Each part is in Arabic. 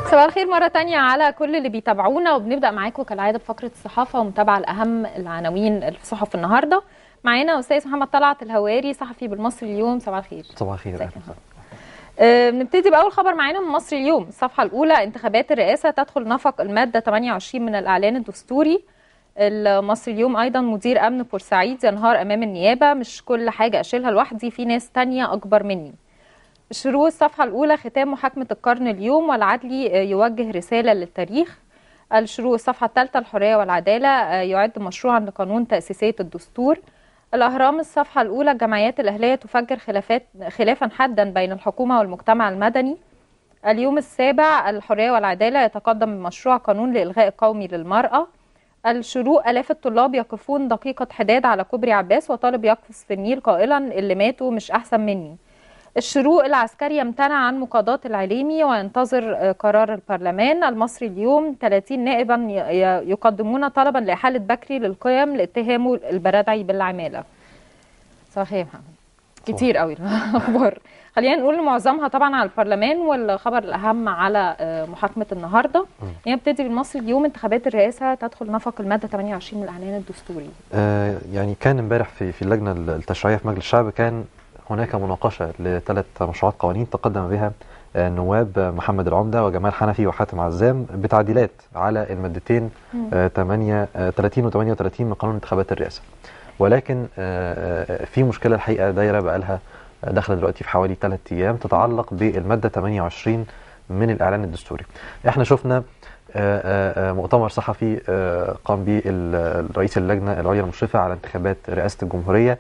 صباح الخير مرة تانية على كل اللي بيتابعونا، وبنبدأ معاكم كالعادة بفقرة الصحافة ومتابعة لأهم العناوين اللي في صحف النهاردة. معانا أستاذ محمد طلعت الهواري صحفي بالمصري اليوم. صباح الخير. صباح الخير. بنبتدي بأول خبر معانا من مصري اليوم. الصفحة الأولى: انتخابات الرئاسة تدخل نفق المادة 28 من الإعلان الدستوري. المصري اليوم أيضا: مدير أمن بورسعيد ينهار أمام النيابة، مش كل حاجة أشيلها لوحدي، في ناس تانية أكبر مني. الشروق الصفحة الأولى: ختام محاكمة القرن اليوم والعدلي يوجه رسالة للتاريخ. الشروق الصفحة الثالثة: الحرية والعدالة يعد مشروعا لقانون تأسيسية الدستور. الأهرام الصفحة الأولى: الجمعيات الأهلية تفجر خلافا حادا بين الحكومة والمجتمع المدني. اليوم السابع: الحرية والعدالة يتقدم بمشروع قانون لإلغاء القومي للمرأة. الشروق: آلاف الطلاب يقفون دقيقة حداد على كوبري عباس وطالب يقفز في النيل قائلا اللي ماتوا مش أحسن مني. الشروق: العسكري يمتنع عن مقاضاة العليمي وينتظر قرار البرلمان. المصري اليوم: 30 نائبا يقدمون طلبا لإحالة بكري للقيم لاتهامه البرادعي بالعمالة. صحيح يا محمد، كتير قوي الأخبار. خلينا نقول معظمها طبعا على البرلمان، والخبر الأهم على محاكمة النهاردة. هي بتدي بالمصري اليوم: انتخابات الرئاسة تدخل نفق المادة 28 من الإعلان الدستوري. يعني كان امبارح في اللجنة التشريعية في مجلس الشعب كان هناك مناقشة ل3 مشروعات قوانين تقدم بها النواب محمد العمدة وجمال حنفي وحاتم عزام بتعديلات على المادتين 30 و 38 من قانون انتخابات الرئاسة. ولكن في مشكلة الحقيقة دايرة بقالها داخله دلوقتي في حوالي 3 أيام تتعلق بالمادة 28 من الإعلان الدستوري. احنا شفنا مؤتمر صحفي قام به رئيس اللجنة العليا المشرفة على انتخابات رئاسة الجمهورية،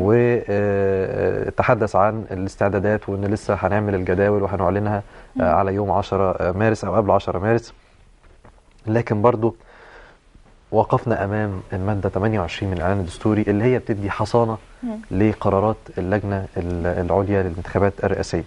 وتحدث عن الاستعدادات وان لسه هنعمل الجداول وهنعلنها على يوم 10 مارس او قبل 10 مارس. لكن برضو وقفنا امام المادة 28 من الإعلان الدستوري اللي هي بتدي حصانة لقرارات اللجنة العليا للانتخابات الرئاسية،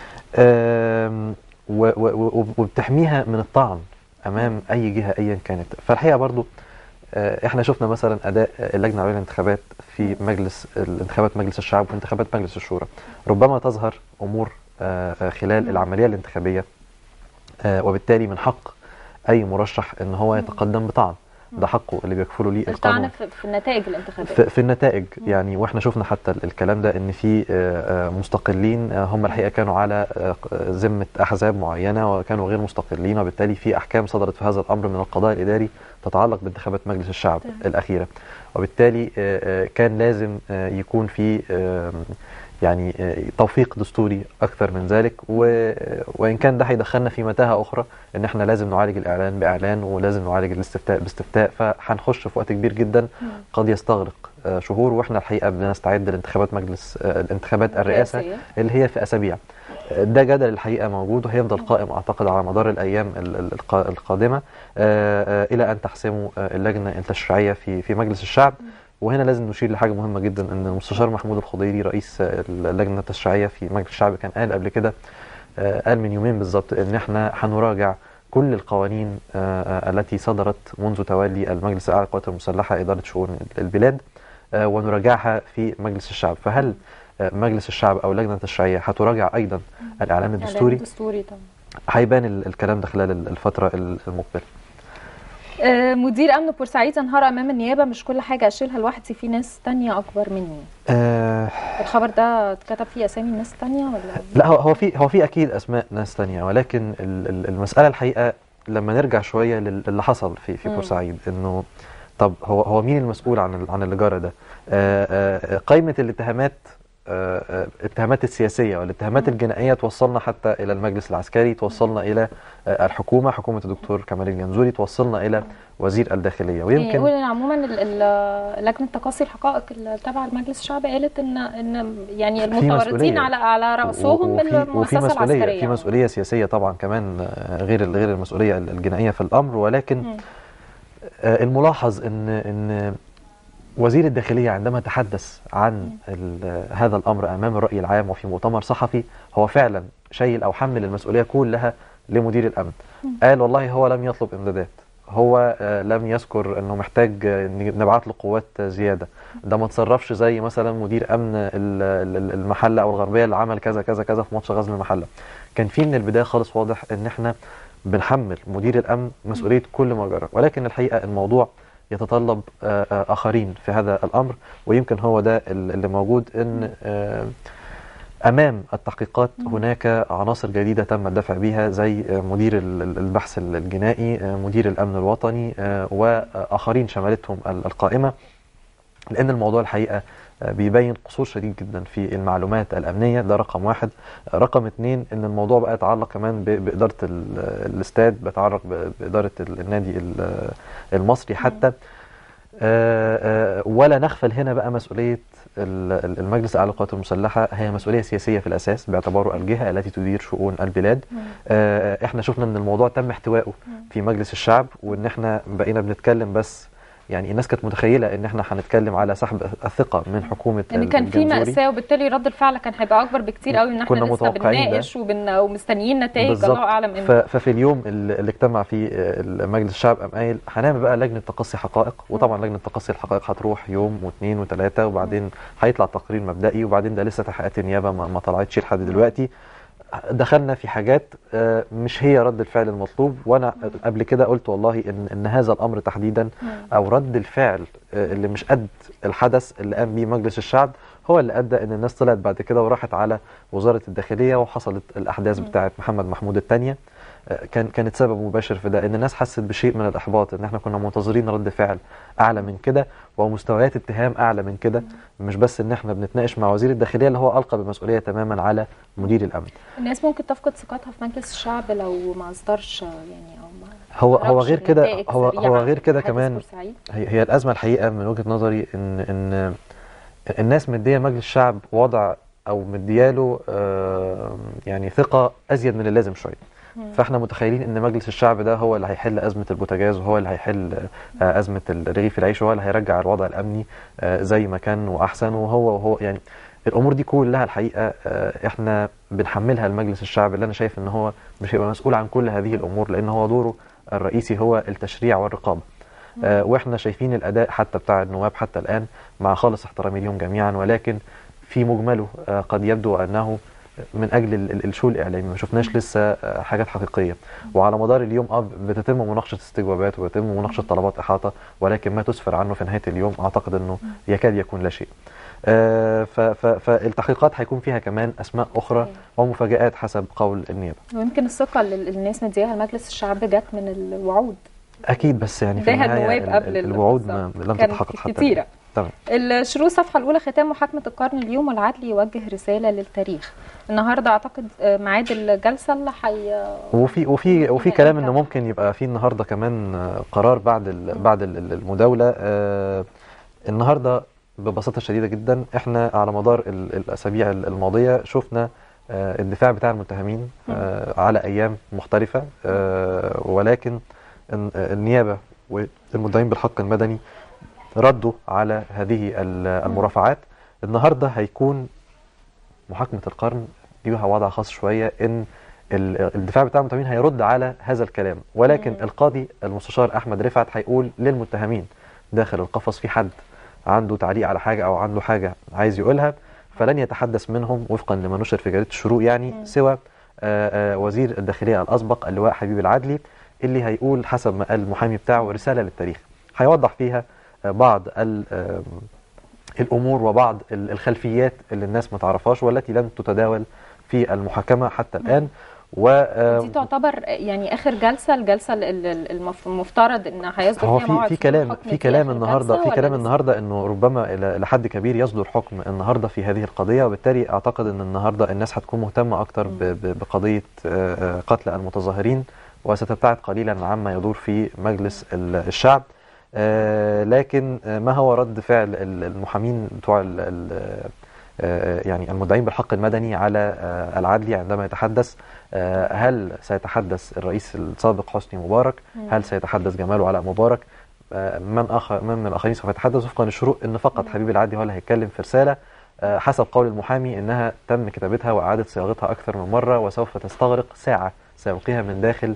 وبتحميها من الطعن امام اي جهه ايا كانت. فالحقيقه برضو احنا شفنا مثلا اداء اللجنه العليا للانتخابات في انتخابات مجلس الشعب وانتخابات مجلس الشورى. ربما تظهر امور خلال العمليه الانتخابيه، وبالتالي من حق اي مرشح ان هو يتقدم بطعن، ده حقه اللي بيكفله ليه القانون. في النتائج الانتخابيه، في النتائج يعني. واحنا شفنا حتى الكلام ده ان في مستقلين هم الحقيقه كانوا على ذمه احزاب معينه وكانوا غير مستقلين، وبالتالي في احكام صدرت في هذا الامر من القضاء الاداري تتعلق بانتخابات مجلس الشعب الاخيره. وبالتالي كان لازم يكون في يعني توفيق دستوري اكثر من ذلك، وان كان ده هيدخلنا في متاهه اخرى ان احنا لازم نعالج الاعلان باعلان ولازم نعالج الاستفتاء باستفتاء، فهنخش في وقت كبير جدا قد يستغرق شهور، واحنا الحقيقه بنستعد لانتخابات الانتخابات الرئاسه اللي هي في اسابيع. ده جدل الحقيقه موجود وهيفضل قائم اعتقد على مدار الايام القادمه الى ان تحسمه اللجنه التشريعيه في مجلس الشعب. وهنا لازم نشير لحاجه مهمه جدا، ان المستشار محمود الخضيري رئيس اللجنه التشريعيه في مجلس الشعب كان قال قبل كده، قال من يومين بالظبط، ان احنا هنراجع كل القوانين التي صدرت منذ تولي المجلس الاعلى للقوات المسلحه اداره شؤون البلاد ونراجعها في مجلس الشعب. فهل مجلس الشعب او اللجنه التشريعيه هتراجع ايضا الاعلان الدستوري؟ طبعا هيبان الكلام ده خلال الفتره المقبله. مدير امن بورسعيد انهار امام النيابه، مش كل حاجه اشيلها لوحدي، في ناس تانية اكبر مني. الخبر ده اتكتب فيه اسامي ناس تانية ولا؟ لا، هو في اكيد اسماء ناس تانية، ولكن المساله الحقيقه لما نرجع شويه للي حصل في بورسعيد، انه طب هو مين المسؤول عن اللي جرى ده؟ قائمه الاتهامات، الاتهامات السياسيه والاتهامات الجنائيه توصلنا حتى الى المجلس العسكري، توصلنا الى حكومه الدكتور كمال الجنزوري، توصلنا الى وزير الداخليه. ويمكن يعني عموما لجنه تقاصي الحقائق اللي تبع المجلس الشعبي قالت ان يعني المتورطين على راسهم المؤسسه العسكريه. في مسؤوليه سياسيه طبعا كمان غير المسؤوليه الجنائيه في الامر. ولكن الملاحظ ان وزير الداخلية عندما تحدث عن هذا الأمر أمام الرأي العام وفي مؤتمر صحفي، هو فعلا شايل أو حمل المسؤولية كلها لمدير الأمن. قال والله هو لم يطلب إمدادات، هو لم يذكر أنه محتاج نبعت له قوات زيادة، ده ما تصرفش زي مثلا مدير أمن المحلة أو الغربية اللي عمل كذا كذا كذا في ماتش غزل المحلة. كان في من البداية خالص واضح أن احنا بنحمل مدير الامن مسؤوليه كل ما جرى، ولكن الحقيقه الموضوع يتطلب اخرين في هذا الامر، ويمكن هو ده اللي موجود، ان امام التحقيقات هناك عناصر جديده تم الدفع بها، زي مدير البحث الجنائي، مدير الامن الوطني، واخرين شملتهم القائمه، لان الموضوع الحقيقه بيبين قصور شديد جدا في المعلومات الامنيه. ده رقم واحد. رقم اتنين، ان الموضوع بقى يتعلق كمان باداره الاستاد، بيتعلق باداره النادي المصري حتى. ولا نغفل هنا بقى مسؤوليه المجلس الاعلى للقوات المسلحه، هي مسؤوليه سياسيه في الاساس باعتباره الجهه التي تدير شؤون البلاد. احنا شفنا ان الموضوع تم احتوائه في مجلس الشعب، وان احنا بقينا بنتكلم بس، يعني الناس كانت متخيله ان احنا هنتكلم على سحب الثقه من حكومه ان كان في مأساة، وبالتالي رد الفعل كان هيبقى اكبر بكتير قوي من احنا لسه بنناقش ومستنيين نتائج الله اعلم امتى. ففي اليوم اللي اجتمع فيه مجلس الشعب قام قايل هنعمل بقى لجنه تقصي حقائق، وطبعا لجنه تقصي الحقائق هتروح يوم واثنين وثلاثه، وبعدين هيطلع تقرير مبدئي، وبعدين ده لسه تحقيقات النيابه ما طلعتش لحد دلوقتي. دخلنا في حاجات مش هي رد الفعل المطلوب. وانا قبل كده قلت والله ان هذا الامر تحديدا، او رد الفعل اللي مش قد الحدث اللي قام بيه مجلس الشعب، هو اللي ادى ان الناس طلعت بعد كده وراحت على وزاره الداخليه، وحصلت الاحداث بتاعه محمد محمود الثانيه. كانت سبب مباشر في ده، ان الناس حست بشيء من الاحباط، ان احنا كنا منتظرين رد فعل اعلى من كده، ومستويات اتهام اعلى من كده، مش بس ان احنا بنتناقش مع وزير الداخليه اللي هو القى بمسؤوليه تماما على مدير الامن. الناس ممكن تفقد ثقتها في مجلس الشعب لو ما اصدرش يعني، او ما هو غير كده، هو غير كده كمان. هي الازمه الحقيقه من وجهه نظري ان الناس مديه مجلس الشعب وضع، او مدياله يعني ثقه ازيد من اللازم شويه. فاحنا متخيلين ان مجلس الشعب ده هو اللي هيحل ازمه البوتاجاز، وهو اللي هيحل ازمه رغيف العيش، وهو اللي هيرجع الوضع الامني زي ما كان واحسن. وهو يعني الامور دي كلها الحقيقه احنا بنحملها لمجلس الشعب، اللي انا شايف ان هو مش هيبقى مسؤول عن كل هذه الامور، لان هو دوره الرئيسي هو التشريع والرقابه. واحنا شايفين الاداء حتى بتاع النواب حتى الان، مع خالص احترامي ليهم جميعا، ولكن في مجمله قد يبدو انه من اجل الشو الاعلامي، ما شفناش لسه حاجات حقيقيه. وعلى مدار اليوم بتتم مناقشه استجوابات، وبتتم مناقشه طلبات احاطه، ولكن ما تسفر عنه في نهايه اليوم اعتقد انه يكاد يكون لا شيء. فالتحقيقات هيكون فيها كمان اسماء اخرى ومفاجآت حسب قول النيابه. ويمكن الثقه اللي الناس مديها لمجلس الشعب جت من الوعود. اكيد، بس يعني في النهايه الوعود لم تتحقق حتى كتيره. تمام. الشروق الصفحه الاولى، ختام محاكمه القرن اليوم، والعدل يوجه رساله للتاريخ. النهارده اعتقد ميعاد الجلسه اللي وفي كلام انه ممكن يبقى في النهارده كمان قرار بعد المداوله. النهارده ببساطه شديده جدا، احنا على مدار الاسابيع الماضيه شفنا الدفاع بتاع المتهمين على ايام مختلفه، ولكن النيابه والمدعين بالحق المدني ردوا على هذه المرافعات. النهارده هيكون محاكمه القرن ليها وضع خاص شويه، ان الدفاع بتاع المتهمين هيرد على هذا الكلام، ولكن القاضي المستشار احمد رفعت هيقول للمتهمين داخل القفص في حد عنده تعليق على حاجه او عنده حاجه عايز يقولها، فلن يتحدث منهم وفقا لما نشر في جريده الشروق يعني سوى وزير الداخليه الاسبق اللواء حبيب العدلي، اللي هيقول حسب ما قال المحامي بتاعه رساله للتاريخ، هيوضح فيها بعض الامور وبعض الخلفيات اللي الناس ما تعرفهاش والتي لم تتداول في المحاكمه حتى الان. دي تعتبر يعني اخر الجلسه المفترض ان هيصدر فيها موعد. في كلام النهارده انه ربما لحد كبير يصدر حكم النهارده في هذه القضيه، وبالتالي اعتقد ان النهارده الناس هتكون مهتمه اكتر بقضيه قتل المتظاهرين، وستبتعد قليلا عما يدور في مجلس الشعب. لكن ما هو رد فعل المحامين بتوع يعني المدعين بالحق المدني على العدلي عندما يتحدث؟ هل سيتحدث الرئيس السابق حسني مبارك؟ هل سيتحدث جمال وعلاء مبارك؟ من الآخرين سوف يتحدث؟ وفقا للشروط ان فقط حبيب العدلي هو اللي هيتكلم في رسالة حسب قول المحامي انها تم كتابتها واعادة صياغتها اكثر من مرة، وسوف تستغرق ساعة سيلقيها من داخل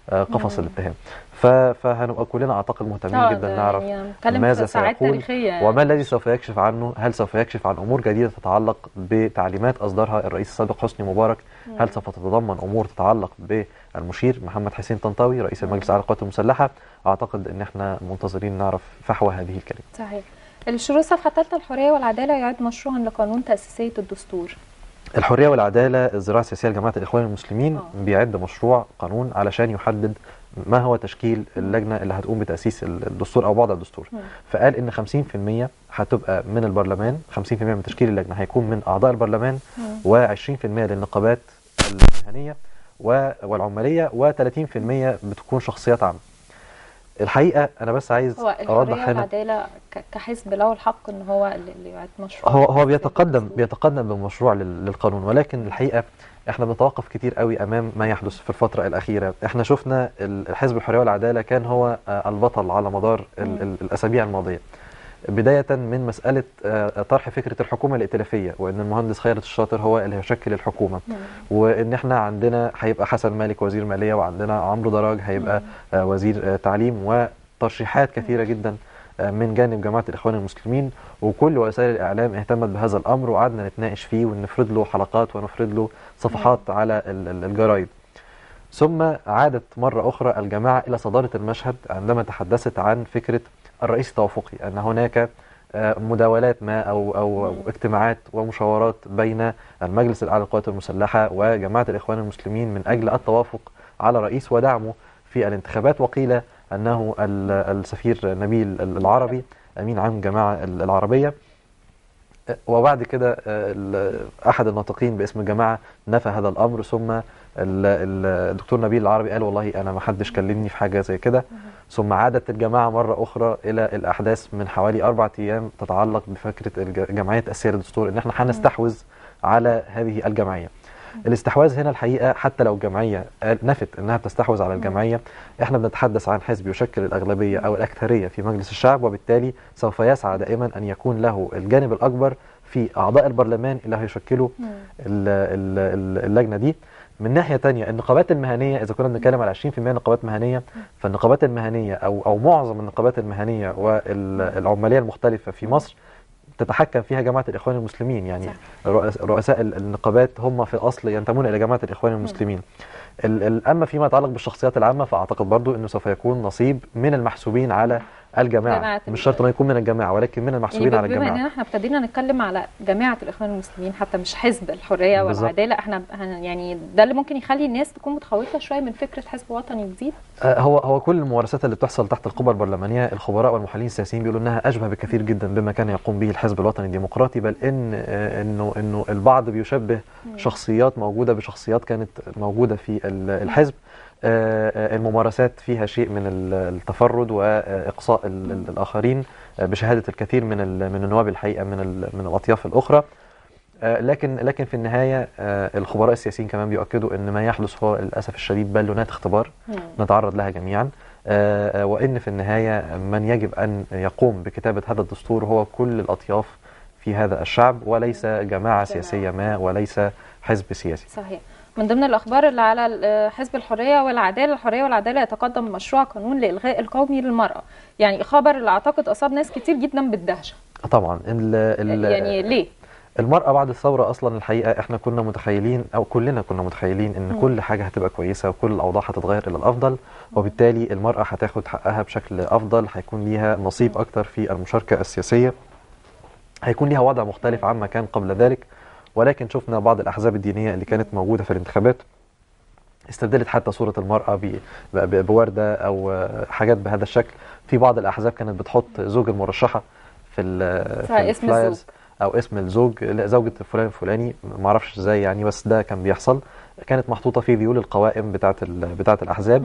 قفص الاتهام. فهنبقى كلنا اعتقد مهتمين جدا نعرف ماذا سيقول وما الذي سوف يكشف عنه. هل سوف يكشف عن امور جديده تتعلق بتعليمات اصدرها الرئيس السابق حسني مبارك؟ هل سوف تتضمن امور تتعلق بالمشير محمد حسين طنطاوي رئيس المجلس الاعلى للقوات المسلحه؟ اعتقد ان احنا منتظرين نعرف فحوى هذه الكلمه. صحيح. الشروط صفحه 3 الحريه والعداله يعد مشروعا لقانون تاسيسيه الدستور. الحريه والعداله الزراعه السياسيه لجماعه الاخوان المسلمين بيعد مشروع قانون علشان يحدد ما هو تشكيل اللجنه اللي هتقوم بتاسيس الدستور او بعض الدستور. فقال ان 50% هتبقى من البرلمان، 50% من تشكيل اللجنه هيكون من اعضاء البرلمان، و20% للنقابات المهنيه والعماليه، و30% بتكون شخصيات عامه. الحقيقه انا بس عايز اوضح هنا والعداله كحزب له الحق ان هو اللي يعد مشروع. هو بيتقدم بمشروع للقانون، ولكن الحقيقه احنا بنتوقف كتير قوي امام ما يحدث في الفتره الاخيره. احنا شفنا الحزب الحريه والعداله كان هو البطل على مدار الاسابيع الماضيه، بدايه من مساله طرح فكره الحكومه الائتلافيه، وان المهندس خيرت الشاطر هو اللي هيشكل الحكومه، وان احنا عندنا هيبقى حسن مالك وزير ماليه، وعندنا عمرو دراج هيبقى وزير تعليم، وترشيحات كثيره جدا من جانب جماعه الاخوان المسلمين. وكل وسائل الاعلام اهتمت بهذا الامر، وقعدنا نتناقش فيه ونفرد له حلقات ونفرد له صفحات على الجرايد. ثم عادت مره اخرى الجماعه الى صداره المشهد عندما تحدثت عن فكره الرئيس التوافقي، ان هناك مداولات ما او اجتماعات ومشاورات بين المجلس الاعلى للقوات المسلحه وجماعه الاخوان المسلمين من اجل التوافق على رئيس ودعمه في الانتخابات. وقيل انه السفير نبيل العربي امين عام الجماعه العربيه. وبعد كده احد الناطقين باسم الجماعه نفى هذا الامر، ثم الدكتور نبيل العربي قال والله انا ما حدش كلمني في حاجه زي كده. ثم عادت الجماعه مره اخرى الى الاحداث من حوالي 4 ايام تتعلق بفكره جمعيه تاسيس الدستور، ان احنا هنستحوذ على هذه الجمعيه. الاستحواذ هنا الحقيقه حتى لو الجمعيه نفت انها بتستحوذ على الجمعيه، احنا بنتحدث عن حزب يشكل الاغلبيه او الاكثريه في مجلس الشعب، وبالتالي سوف يسعى دائما ان يكون له الجانب الاكبر في اعضاء البرلمان اللي هيشكلوا اللجنه دي. من ناحيه ثانيه النقابات المهنيه، اذا كنا بنتكلم على 20% نقابات مهنيه، فالنقابات المهنيه او معظم النقابات المهنيه والعماليه المختلفه في مصر تتحكم فيها جماعه الاخوان المسلمين، يعني رؤساء النقابات هم في الاصل ينتمون الى جماعه الاخوان المسلمين. اما فيما يتعلق بالشخصيات العامه فاعتقد برضو انه سوف يكون نصيب من المحسوبين على الجماعه، مش شرط انه يكون من الجماعه ولكن من المحسوبين على الجماعه. بما اننا احنا ابتدينا نتكلم على جماعه الاخوان المسلمين حتى مش حزب الحريه والعداله، احنا يعني ده اللي ممكن يخلي الناس تكون متخوفه شويه من فكره حزب وطني جديد. هو كل الممارسات اللي بتحصل تحت القبه البرلمانيه الخبراء والمحللين السياسيين بيقولوا انها اشبه بكثير جدا بما كان يقوم به الحزب الوطني الديمقراطي، بل انه البعض بيشبه شخصيات موجوده بشخصيات كانت موجوده في الحزب. الممارسات فيها شيء من التفرد واقصاء الاخرين بشهاده الكثير من النواب الحقيقه من الاطياف الاخرى. لكن في النهايه الخبراء السياسيين كمان بيؤكدوا ان ما يحدث هو للاسف الشديد بالونات اختبار نتعرض لها جميعا، وان في النهايه من يجب ان يقوم بكتابه هذا الدستور هو كل الاطياف في هذا الشعب، وليس جماعه سياسيه ما وليس حزب سياسي. صحيح. من ضمن الأخبار اللي على حزب الحرية والعدالة، الحرية والعدالة يتقدم مشروع قانون لإلغاء القومي للمرأة. يعني خبر اللي أعتقد أصاب ناس كتير جدا بالدهشة. طبعا يعني ليه؟ المرأة بعد الثورة أصلا الحقيقة احنا كنا متخيلين أو كلنا كنا متخيلين إن كل حاجة هتبقى كويسة وكل الأوضاع هتتغير إلى الأفضل، وبالتالي المرأة هتاخد حقها بشكل أفضل، هيكون ليها نصيب أكتر في المشاركة السياسية، هيكون ليها وضع مختلف عما كان قبل ذلك. ولكن شفنا بعض الأحزاب الدينية اللي كانت موجودة في الانتخابات استبدلت حتى صورة المرأة بوردة أو حاجات بهذا الشكل. في بعض الأحزاب كانت بتحط زوج المرشحة في الفلايرز أو اسم الزوج، زوجة فلان الفلاني، ما اعرفش ازاي يعني، بس ده كان بيحصل. كانت محطوطة في ذيول القوائم بتاعة الأحزاب.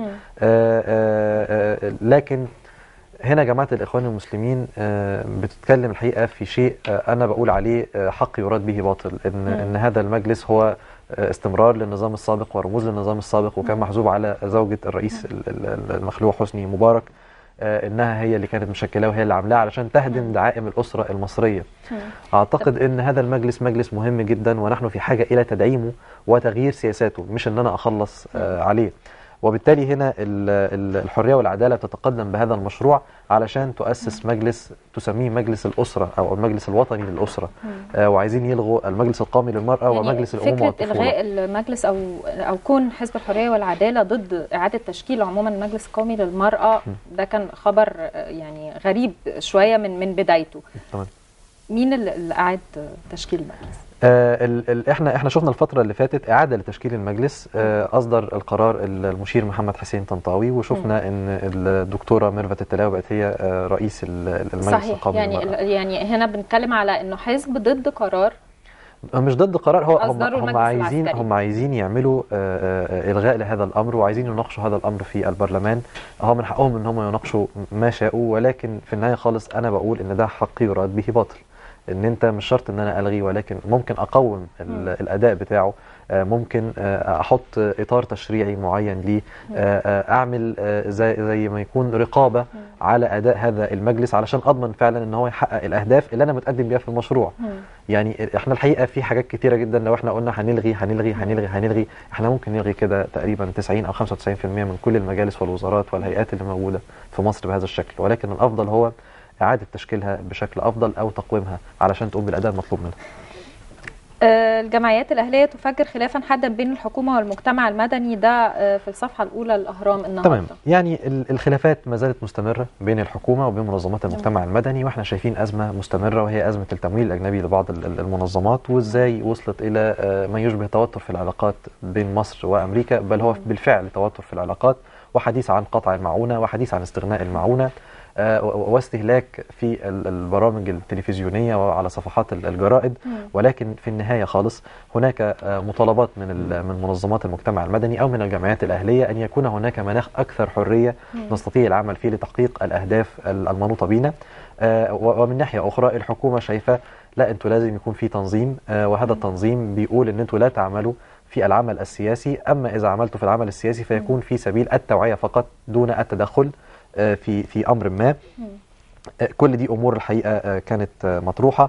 لكن هنا جماعة الإخوان المسلمين بتتكلم الحقيقة في شيء أنا بقول عليه حق يراد به باطل، إن هذا المجلس هو استمرار للنظام السابق ورموز للنظام السابق، وكان محسوب على زوجة الرئيس المخلوع حسني مبارك إنها هي اللي كانت مشكلة وهي اللي عاملاها علشان تهدم دعائم الأسرة المصرية. أعتقد إن هذا المجلس مجلس مهم جدا، ونحن في حاجة إلى تدعيمه وتغيير سياساته، مش إن أنا أخلص عليه. وبالتالي هنا الحرية والعدالة بتتقدم بهذا المشروع علشان تؤسس مجلس تسميه مجلس الأسرة أو المجلس الوطني للأسرة. وعايزين يلغوا المجلس القومي للمرأة يعني ومجلس الأمومة والطفولة. فكرة إلغاء المجلس أو كون حزب الحرية والعدالة ضد إعادة تشكيل عموما المجلس القومي للمرأة ده كان خبر يعني غريب شوية من بدايته. طبعا. مين اللي أعاد تشكيل المجلس؟ احنا شفنا الفترة اللي فاتت إعادة لتشكيل المجلس. أصدر القرار المشير محمد حسين طنطاوي، وشفنا إن الدكتورة ميرفت التلاوي بقت هي رئيس المجلس صحيح. القومي للمرأة. يعني هنا بنتكلم على إنه حزب ضد قرار، مش ضد قرار، هو هم عايزين يعملوا إلغاء لهذا الأمر، وعايزين يناقشوا هذا الأمر في البرلمان. هو من حقهم إن هم يناقشوا ما شاءوا، ولكن في النهاية خالص أنا بقول إن ده حق يراد به باطل. ان انت مش شرط ان انا الغي، ولكن ممكن اقوم الاداء بتاعه، ممكن احط اطار تشريعي معين ليه، اعمل زي ما يكون رقابه على اداء هذا المجلس علشان اضمن فعلا ان هو يحقق الاهداف اللي انا متقدم بيها في المشروع. يعني احنا الحقيقه في حاجات كتيره جدا لو احنا قلنا هنلغي احنا ممكن نلغي كده تقريبا 90 او 95% من كل المجالس والوزارات والهيئات اللي موجوده في مصر بهذا الشكل، ولكن الافضل هو إعادة تشكيلها بشكل أفضل أو تقويمها علشان تقوم بالأداء المطلوب منها. الجمعيات الأهلية تفجر خلافا حادا بين الحكومة والمجتمع المدني، ده في الصفحة الأولى الأهرام النهارده. تمام. يعني الخلافات ما زالت مستمرة بين الحكومة وبين منظمات المجتمع المدني، واحنا شايفين أزمة مستمرة وهي أزمة التمويل الأجنبي لبعض المنظمات، وإزاي وصلت إلى ما يشبه توتر في العلاقات بين مصر وأمريكا، بل هو بالفعل توتر في العلاقات، وحديث عن قطع المعونة وحديث عن استغناء المعونة، واستهلاك في البرامج التلفزيونية وعلى صفحات الجرائد. ولكن في النهاية خالص هناك مطالبات من منظمات المجتمع المدني أو من الجمعيات الأهلية أن يكون هناك مناخ أكثر حرية نستطيع العمل فيه لتحقيق الأهداف المنوطة بنا. ومن ناحية أخرى الحكومة شايفة لا، أنتوا لازم يكون في تنظيم، وهذا التنظيم بيقول أن أنتوا لا تعملوا في العمل السياسي، أما إذا عملتوا في العمل السياسي فيكون في سبيل التوعية فقط دون التدخل في أمر ما. كل دي أمور الحقيقة كانت مطروحة.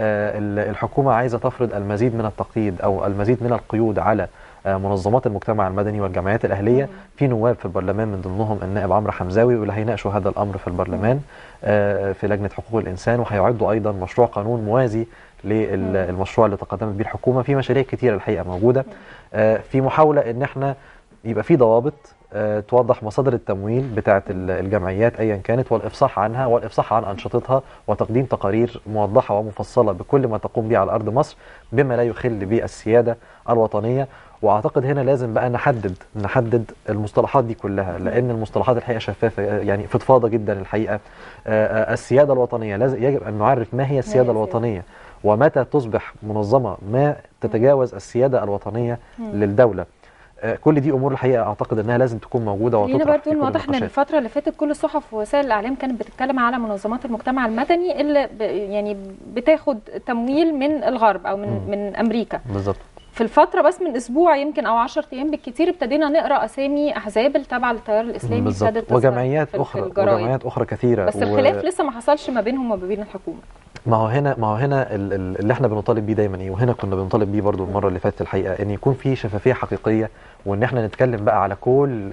الحكومة عايزة تفرض المزيد من التقييد أو المزيد من القيود على منظمات المجتمع المدني والجمعيات الأهلية. في نواب في البرلمان من ضمنهم النائب عمرو حمزاوي، واللي هيناقشوا هذا الأمر في البرلمان في لجنة حقوق الإنسان، وهيعدوا أيضا مشروع قانون موازي للمشروع اللي تقدمت به الحكومة. في مشاريع كتيرة الحقيقة موجودة في محاولة إن احنا يبقى في ضوابط توضح مصادر التمويل بتاعة الجمعيات أيا كانت، والإفصاح عنها والإفصاح عن أنشطتها، وتقديم تقارير موضحة ومفصلة بكل ما تقوم به على أرض مصر بما لا يخل بالسيادة الوطنية. وأعتقد هنا لازم بقى نحدد المصطلحات دي كلها، لأن المصطلحات الحقيقة شفافة، يعني فضفاضة جدا الحقيقة. السيادة الوطنية لازم يجب أن نعرف ما هي السيادة الوطنية، ومتى تصبح منظمة ما تتجاوز السيادة الوطنية للدولة. كل دي امور الحقيقه اعتقد انها لازم تكون موجوده وتطرح. خلينا برضه واضح ان الفتره اللي فاتت كل الصحف ووسائل الاعلام كانت بتتكلم على منظمات المجتمع المدني اللي يعني بتاخد تمويل من الغرب او من امريكا. بالظبط. في الفتره بس من اسبوع يمكن او 10 ايام بالكثير ابتدينا نقرا اسامي احزاب التابعه للتيار الاسلامي بالظبط، وجمعيات اخرى كثيره، بس الخلاف لسه ما حصلش ما بينهم وما بين الحكومه. ما هو هنا اللي احنا بنطالب بيه دايما ايه، وهنا كنا بنطالب بيه برضو المره اللي فاتت الحقيقه، ان يكون في شفافيه حقيقيه، وان احنا نتكلم بقى على كل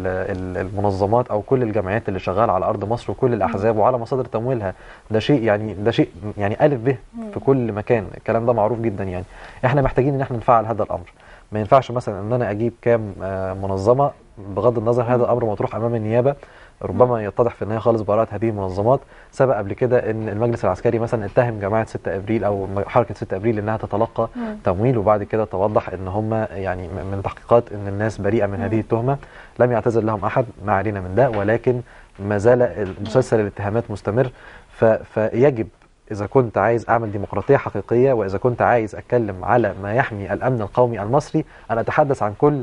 المنظمات او كل الجمعيات اللي شغاله على ارض مصر وكل الاحزاب وعلى مصادر تمويلها. ده شيء يعني الف ب في كل مكان، الكلام ده معروف جدا. يعني احنا محتاجين ان احنا نفعل هذا الامر. ما ينفعش مثلا ان انا اجيب كام منظمه، بغض النظر هذا الامر مطروح امام النيابه، ربما يتضح في النهايه خالص براءه هذه المنظمات. سبق قبل كده ان المجلس العسكري مثلا اتهم جماعه 6 ابريل او حركه 6 ابريل انها تتلقى تمويل، وبعد كده توضح ان هم يعني من تحقيقات ان الناس بريئه من هذه التهمه. لم يعتذر لهم احد، ما علينا من ده، ولكن ما زال مسلسل الاتهامات مستمر. فيجب إذا كنت عايز أعمل ديمقراطية حقيقية، وإذا كنت عايز أتكلم على ما يحمي الأمن القومي المصري، أنا أتحدث عن كل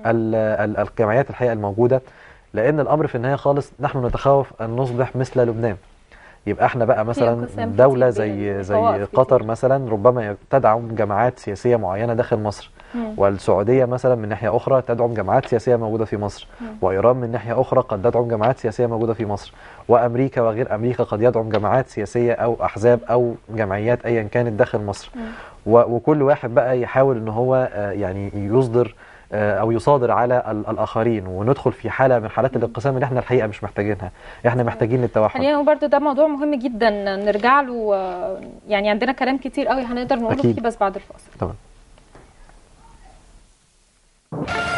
الجمعيات الحقيقة الموجودة. لأن الأمر في النهاية خالص نحن نتخوف أن نصبح مثل لبنان. يبقى احنا بقى مثلا دولة زي قطر مثلا ربما تدعم جماعات سياسية معينة داخل مصر، والسعودية مثلا من ناحية أخرى تدعم جماعات سياسية موجودة في مصر، وإيران من ناحية أخرى قد تدعم جماعات سياسية موجودة في مصر، وأمريكا وغير أمريكا قد يدعم جماعات سياسية أو أحزاب أو جمعيات أيا كانت داخل مصر. وكل واحد بقى يحاول أن هو يعني يصدر او يصادر على الاخرين، وندخل في حاله من حالات الانقسام اللي احنا الحقيقه مش محتاجينها. احنا محتاجين التوحد. يعني برضو ده موضوع مهم جدا نرجع له، يعني عندنا كلام كتير قوي هنقدر نقوله فيه، بس بعد الفاصل. تمام.